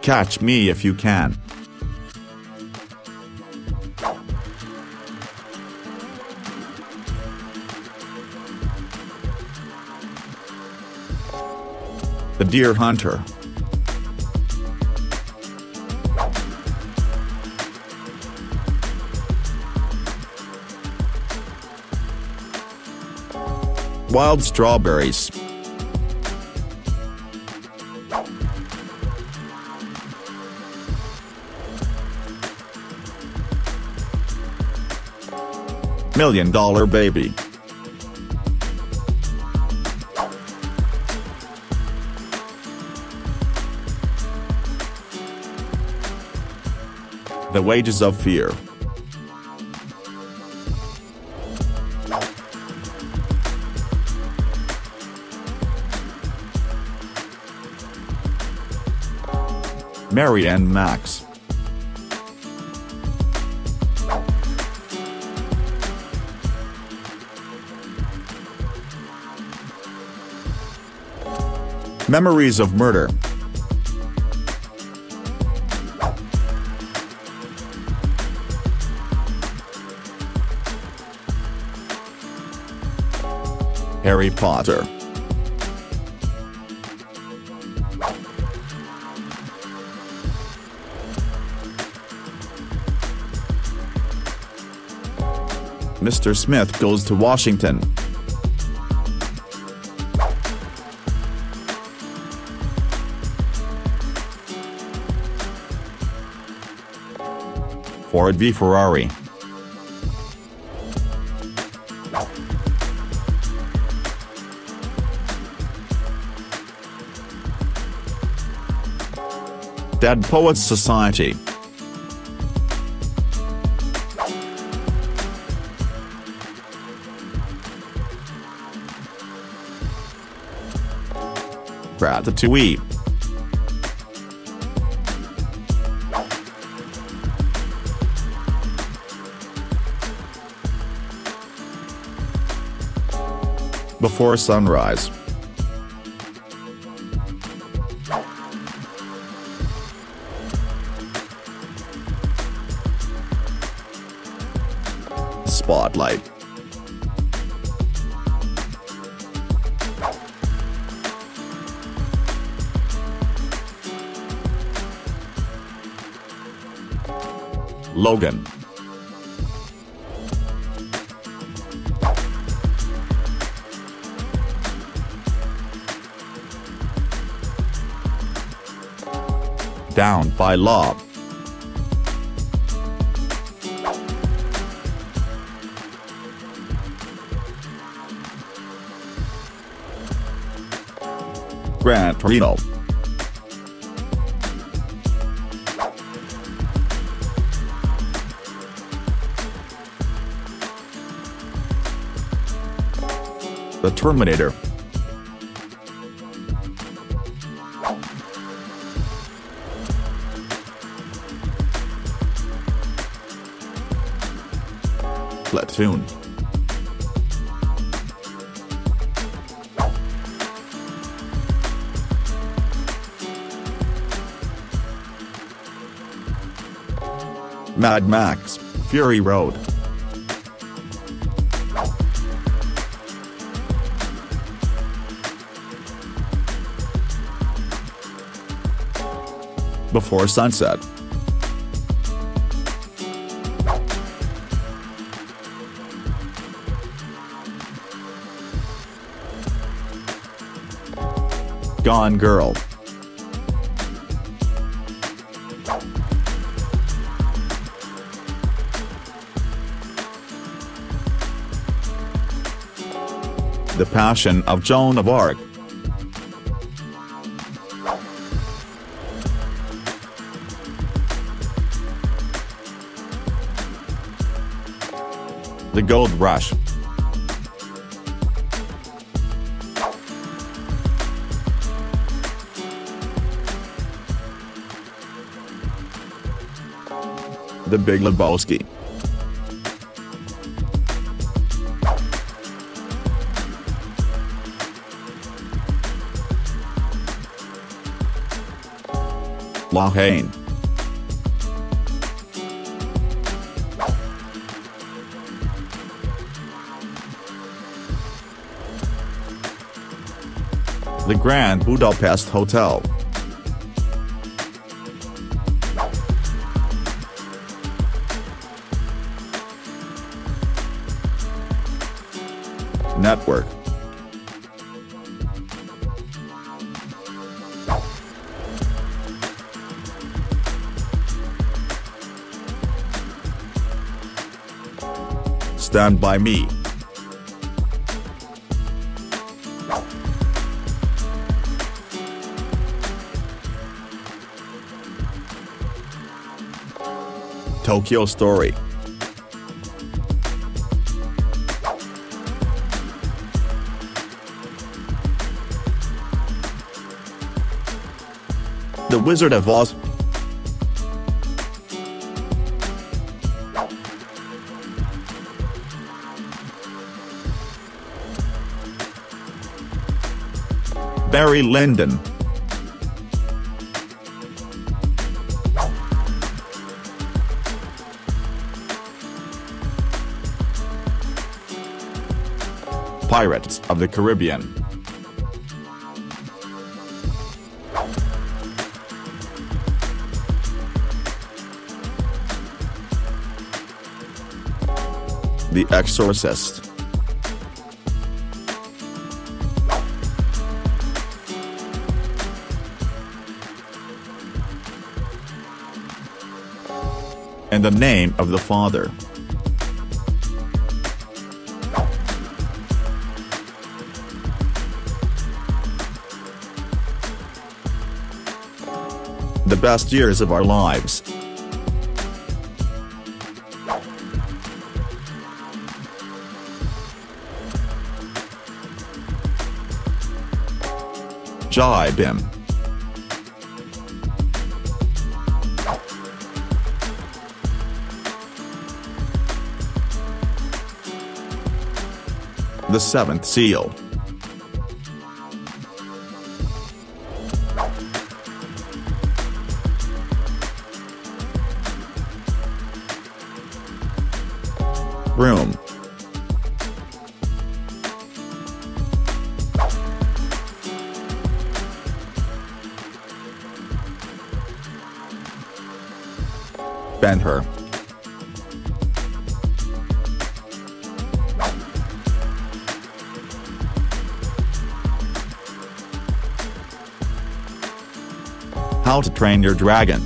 Catch me if you can. The deer hunter. Wild strawberries. $1 million baby. The wages of fear. Mary and Max. Memories of murder. Harry Potter. Mr. Smith goes to Washington. Ford v Ferrari. Dead Poets Society. Ratatouille. Before sunrise. Spotlight. Logan. Down by Law. Gran Torino. The Terminator. Platoon. Mad Max, Fury Road. Before sunset. Gone Girl. The Passion of Joan of Arc. The Gold Rush. The Big Lebowski. Lahane. The Grand Budapest Hotel. Network. Stand by Me. Tokyo Story. The Wizard of Oz. Barry Lyndon. Pirates of the Caribbean. The Exorcist. In the Name of the Father. The Best Years of Our Lives. Jibim. The Seventh Seal. Room. Ben-Hur. How to Train Your Dragon.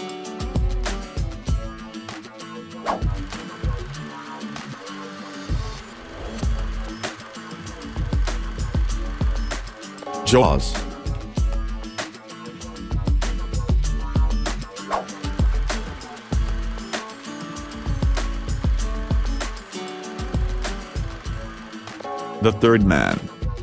Jaws. The Third Man.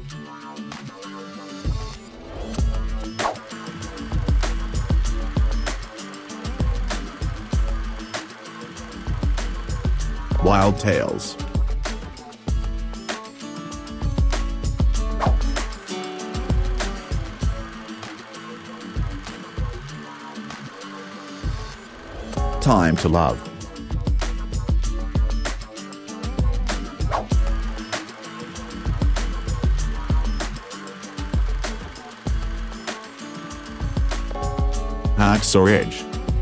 Wild Tales. Time to Love. Hacksaw Ridge.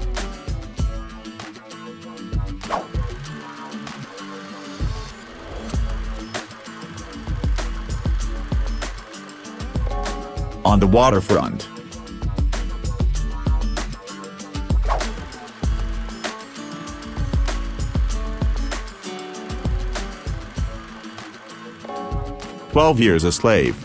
On the Waterfront. 12 Years a Slave.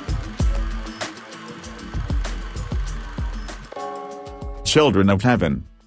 Children of Heaven.